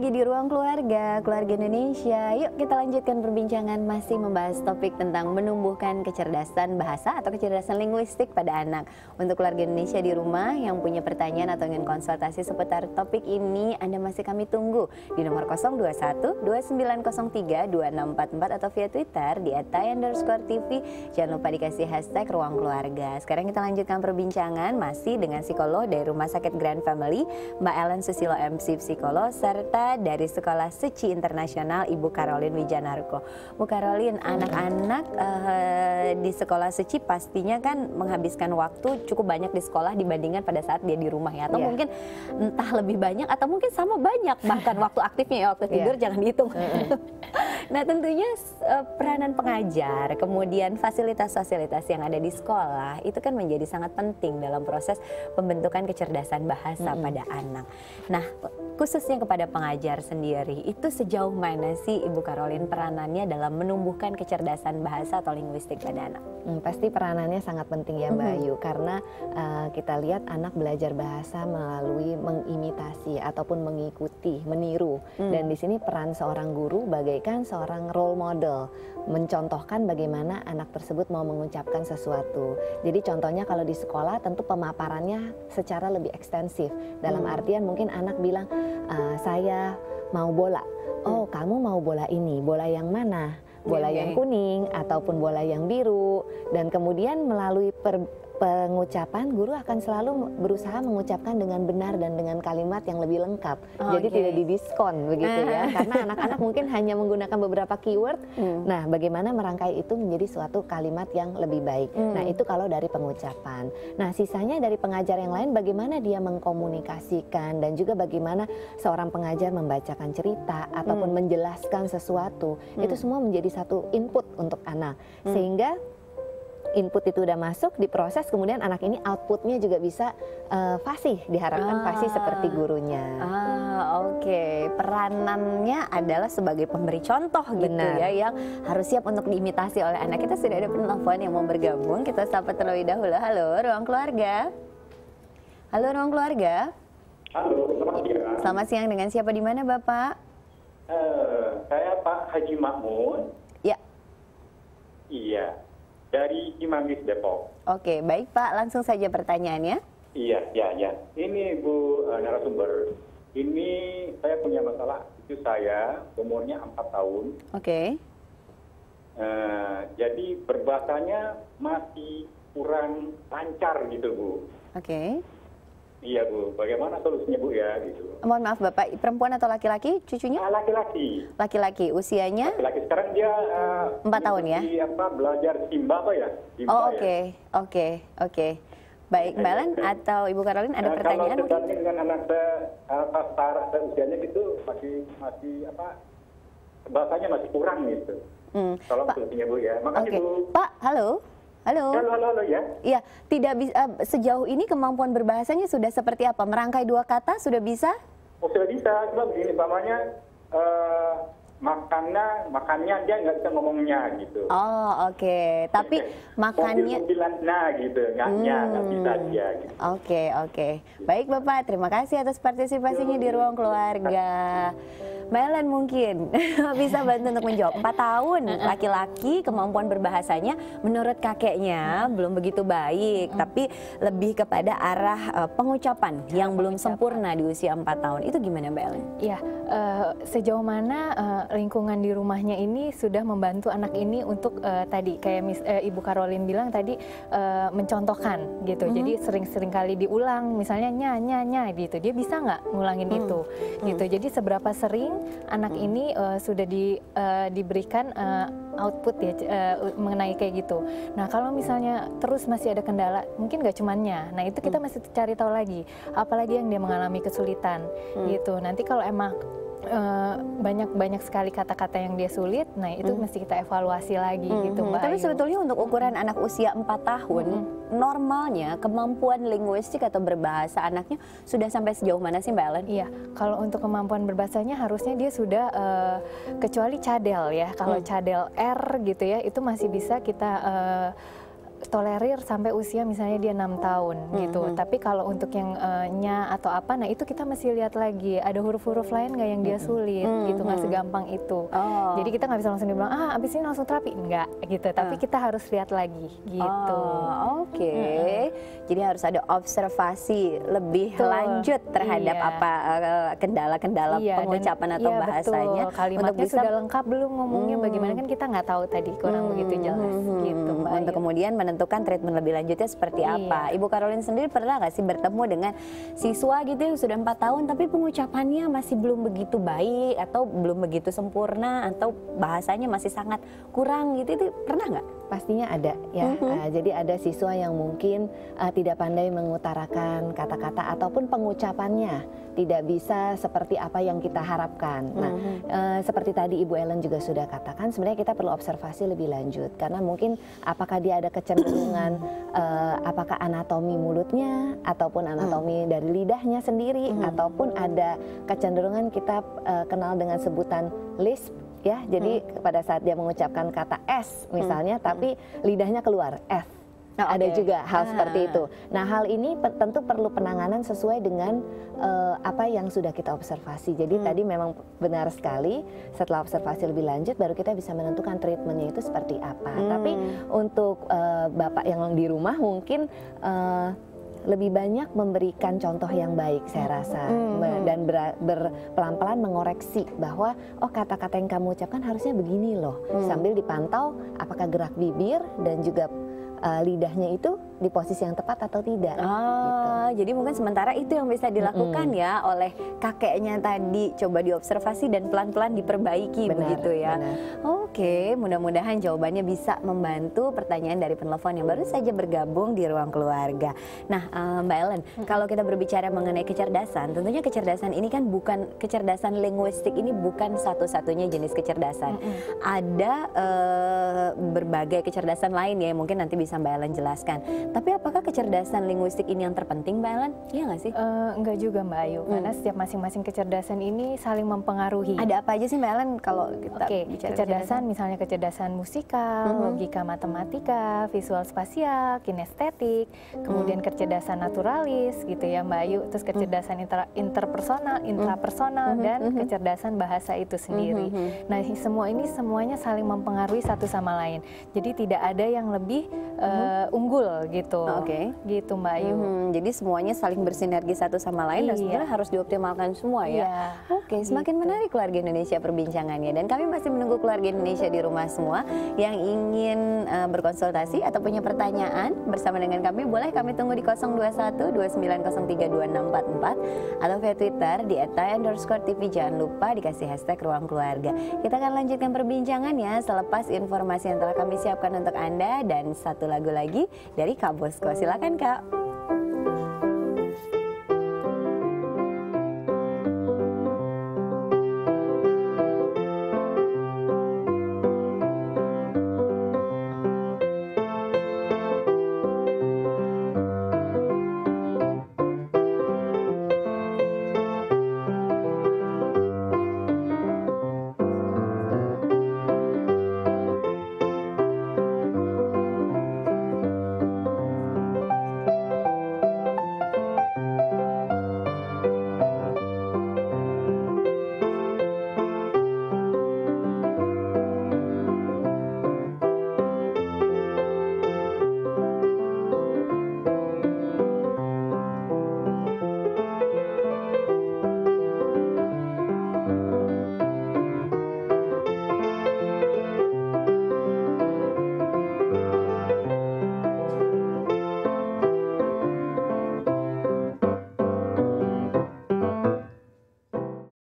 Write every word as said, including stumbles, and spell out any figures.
lagi di Ruang Keluarga, Keluarga Indonesia. Yuk kita lanjutkan perbincangan, masih membahas topik tentang menumbuhkan kecerdasan bahasa atau kecerdasan linguistik pada anak. Untuk keluarga Indonesia di rumah yang punya pertanyaan atau ingin konsultasi seputar topik ini, Anda masih kami tunggu di nomor nol dua satu dua sembilan nol tiga dua enam empat empat atau via Twitter di at tai underscore t v. Jangan lupa dikasih hashtag Ruang Keluarga. Sekarang kita lanjutkan perbincangan masih dengan psikolog dari Rumah Sakit Grand Family, Mbak Ellen Susilo M C Psikolog, serta dari Sekolah Seci Internasional Ibu Caroline Wijanarko. Bu Caroline, anak-anak uh, di Sekolah Seci pastinya kan menghabiskan waktu cukup banyak di sekolah dibandingkan pada saat dia di rumah ya, atau yeah. mungkin entah lebih banyak atau mungkin sama banyak bahkan waktu aktifnya ya, waktu tidur yeah. jangan dihitung. Nah tentunya uh, peranan pengajar, kemudian fasilitas-fasilitas yang ada di sekolah itu kan menjadi sangat penting dalam proses pembentukan kecerdasan bahasa mm-hmm. pada anak. Nah khususnya kepada pengajar sendiri, itu sejauh mana sih Ibu Caroline peranannya dalam menumbuhkan kecerdasan bahasa atau linguistik pada anak? Hmm, pasti peranannya sangat penting ya Mbak mm-hmm. Ayu, karena uh, kita lihat anak belajar bahasa melalui mengimitasi ataupun mengikuti, meniru. Mm. Dan di sini peran seorang guru bagaikan seorang role model, mencontohkan bagaimana anak tersebut mau mengucapkan sesuatu. Jadi contohnya kalau di sekolah tentu pemaparannya secara lebih ekstensif. Dalam mm. artian mungkin anak bilang, Uh, saya mau bola. Oh, kamu mau bola ini, bola yang mana? Bola yang kuning ataupun bola yang biru. Dan kemudian melalui per pengucapan, guru akan selalu berusaha mengucapkan dengan benar dan dengan kalimat yang lebih lengkap. Oh, jadi okay. tidak didiskon begitu ya, karena anak-anak mungkin hanya menggunakan beberapa keyword. Hmm. Nah, bagaimana merangkai itu menjadi suatu kalimat yang lebih baik. Hmm. Nah, itu kalau dari pengucapan. Nah, sisanya dari pengajar yang lain, bagaimana dia mengkomunikasikan dan juga bagaimana seorang pengajar membacakan cerita ataupun hmm. menjelaskan sesuatu. Hmm. Itu semua menjadi satu input untuk anak. Hmm. Sehingga input itu udah masuk, diproses, kemudian anak ini outputnya juga bisa uh, fasih, diharapkan ah, fasih seperti gurunya. Ah, oke. Okay. Peranannya adalah sebagai pemberi contoh gitu Benar. ya, yang harus siap untuk diimitasi oleh anak. Kita sudah ada penelpon yang mau bergabung, kita sapa terlebih dahulu. Halo, Ruang Keluarga. Halo, Ruang Keluarga. Halo, selamat siang. Selamat siang, dengan siapa di mana Bapak? Uh, saya Pak Haji Makmun. Ya. Iya. Dari Cimanggis, Depok. Oke, baik Pak. Langsung saja pertanyaannya. Iya, ya, ya. Ini Bu uh, narasumber. Ini saya punya masalah. Itu saya, umurnya empat tahun. Oke. Uh, jadi berbahasanya masih kurang lancar gitu, Bu. Oke. Iya, Bu. Bagaimana solusinya, Bu, ya? Gitu. Mohon maaf, Bapak. Perempuan atau laki-laki cucunya? Laki-laki. Laki-laki. Usianya? Laki-laki. Sekarang dia empat uh, tahun ya? Apa, belajar Simba apa ya? Simba, oh, oke. Okay. Ya? Oke, okay. oke. Okay. Baik, Mbak Ellen atau Ibu Caroline ada nah, pertanyaan? Kalau sebanding dengan anak saya, apa, setara usianya gitu, masih, masih, apa, bahasanya masih kurang gitu. Hmm. Tolong solusinya, Bu, ya. Makasih, okay. Bu. Pak, halo? Halo. Halo, halo, halo ya. Iya, tidak bisa uh, sejauh ini kemampuan berbahasanya sudah seperti apa? Merangkai dua kata sudah bisa? Oh, sudah bisa. Cuma begini, umpamanya uh, makannya, makannya dia nggak bisa ngomongnya gitu. Oh, oke. Okay. Tapi makannya mobil nah gitu, nggaknya hmm. nggak bisa dia gitu. Oke, okay, oke. Okay. Baik Bapak, terima kasih atas partisipasinya di Ruang Keluarga. Mbak Ellen mungkin bisa bantu untuk menjawab. Empat tahun, laki-laki, kemampuan berbahasanya menurut kakeknya belum begitu baik, hmm. tapi lebih kepada arah uh, pengucapan yang belum sempurna di usia empat tahun. Itu gimana Mbak Ellen? Iya, uh, sejauh mana uh, lingkungan di rumahnya ini sudah membantu anak ini untuk uh, tadi kayak mis, uh, Ibu Caroline bilang tadi uh, mencontohkan gitu. Mm-hmm. Jadi sering-sering kali diulang, misalnya nya nya nya gitu. Dia bisa nggak ngulangin mm-hmm. itu gitu. Mm-hmm. Jadi seberapa sering anak mm-hmm. ini uh, sudah di, uh, diberikan uh, output ya uh, mengenai kayak gitu. Nah kalau misalnya terus masih ada kendala, mungkin nggak cumannya. Nah itu kita mm-hmm. masih cari tahu lagi, apalagi yang dia mengalami kesulitan mm-hmm. gitu. Nanti kalau emang banyak-banyak uh, sekali kata-kata yang dia sulit, nah itu hmm. mesti kita evaluasi lagi hmm. gitu Mbak Tapi Ayu. Sebetulnya untuk ukuran anak usia empat tahun, hmm. normalnya kemampuan linguistik atau berbahasa anaknya sudah sampai sejauh mana sih Mbak Ellen? Iya, kalau untuk kemampuan berbahasanya harusnya dia sudah, uh, kecuali cadel ya, kalau hmm. cadel R gitu ya, itu masih bisa kita uh, tolerir sampai usia misalnya dia enam tahun gitu. Mm-hmm. Tapi kalau untuk yang uh, nya atau apa, nah itu kita masih lihat lagi ada huruf-huruf lain nggak yang dia sulit mm-hmm. gitu, nggak segampang itu. Oh. Jadi kita nggak bisa langsung dibilang ah abis ini langsung terapi, enggak gitu. Tapi uh. kita harus lihat lagi gitu. Oh, Oke, okay. mm-hmm. Jadi harus ada observasi lebih betul. lanjut terhadap iya. apa kendala-kendala uh, iya, pengucapan dan, atau iya, bahasanya. Betul. Kalimatnya untuk bisa, sudah lengkap belum ngomongnya, hmm. bagaimana kan kita nggak tahu tadi kurang hmm. begitu jelas hmm. gitu. Mbak Untuk Ayu. Kemudian menentukan treatment lebih lanjutnya seperti iya. apa. Ibu Caroline sendiri pernah nggak sih bertemu dengan siswa gitu yang sudah empat tahun tapi pengucapannya masih belum begitu baik atau belum begitu sempurna atau bahasanya masih sangat kurang gitu, itu pernah nggak? Pastinya ada ya. Mm-hmm. Uh, jadi ada siswa yang mungkin uh, tidak pandai mengutarakan kata-kata ataupun pengucapannya tidak bisa seperti apa yang kita harapkan. Nah, mm-hmm. uh, seperti tadi Ibu Ellen juga sudah katakan, sebenarnya kita perlu observasi lebih lanjut karena mungkin apakah dia ada kecenderungan uh, apakah anatomi mulutnya ataupun anatomi mm-hmm. dari lidahnya sendiri mm-hmm. ataupun ada kecenderungan kita uh, kenal dengan sebutan lisp. Ya, jadi hmm. pada saat dia mengucapkan kata S misalnya, hmm. tapi lidahnya keluar F. Oh, ada okay. juga hal ah. seperti itu. Nah, hal ini pe- tentu perlu penanganan sesuai dengan uh, apa yang sudah kita observasi. Jadi hmm. tadi memang benar sekali, setelah observasi lebih lanjut baru kita bisa menentukan treatmentnya itu seperti apa. Hmm. Tapi untuk uh, Bapak yang di rumah mungkin uh, lebih banyak memberikan contoh yang baik saya rasa mm-hmm. dan ber, ber, pelan-pelan mengoreksi bahwa oh kata-kata yang kamu ucapkan harusnya begini loh mm. sambil dipantau apakah gerak bibir dan juga uh, lidahnya itu di posisi yang tepat atau tidak. Oh, gitu. Jadi mungkin sementara itu yang bisa dilakukan mm-hmm. ya oleh kakeknya tadi, coba diobservasi dan pelan-pelan diperbaiki benar, begitu ya. Benar. Oke, mudah-mudahan jawabannya bisa membantu pertanyaan dari penelpon yang baru saja bergabung di Ruang Keluarga. Nah, uh, Mbak Ellen, mm-hmm. kalau kita berbicara mengenai kecerdasan, tentunya kecerdasan ini kan bukan kecerdasan linguistik, ini bukan satu-satunya jenis kecerdasan. Mm-hmm. Ada uh, berbagai kecerdasan lain ya, mungkin nanti bisa Mbak Ellen jelaskan. Tapi apakah kecerdasan linguistik ini yang terpenting, Mbak Ellen? Iya nggak sih? Uh, enggak juga, Mbak Ayu, hmm. karena setiap masing-masing kecerdasan ini saling mempengaruhi. Ada apa aja sih, Mbak Ellen, kalau kita okay. bicara kecerdasan, kecerdasan, misalnya kecerdasan musikal, uh-huh. logika matematika, visual spasial, kinestetik, kemudian uh-huh. kecerdasan naturalis, gitu ya, Mbak Ayu, terus kecerdasan inter, interpersonal, intrapersonal, uh-huh. dan uh-huh. kecerdasan bahasa itu sendiri. Uh-huh. Nah, semua ini semuanya saling mempengaruhi satu sama lain. Jadi tidak ada yang lebih uh-huh. uh, unggul gitu, oke, okay. gitu Mbak Ayu. Hmm, jadi semuanya saling bersinergi satu sama lain iya. dan sebenarnya harus dioptimalkan semua ya. Iya. Oke, okay, semakin gitu. Menarik Keluarga Indonesia perbincangannya dan kami masih menunggu keluarga Indonesia di rumah semua yang ingin uh, berkonsultasi atau punya pertanyaan bersama dengan kami, boleh kami tunggu di nol dua satu dua sembilan nol tiga dua enam empat empat atau via Twitter di et tai underscore t v. Jangan lupa dikasih hashtag Ruang Keluarga. Kita akan lanjutkan perbincangannya selepas informasi yang telah kami siapkan untuk Anda dan satu lagu lagi dari Kak Bosko. Silakan Kak.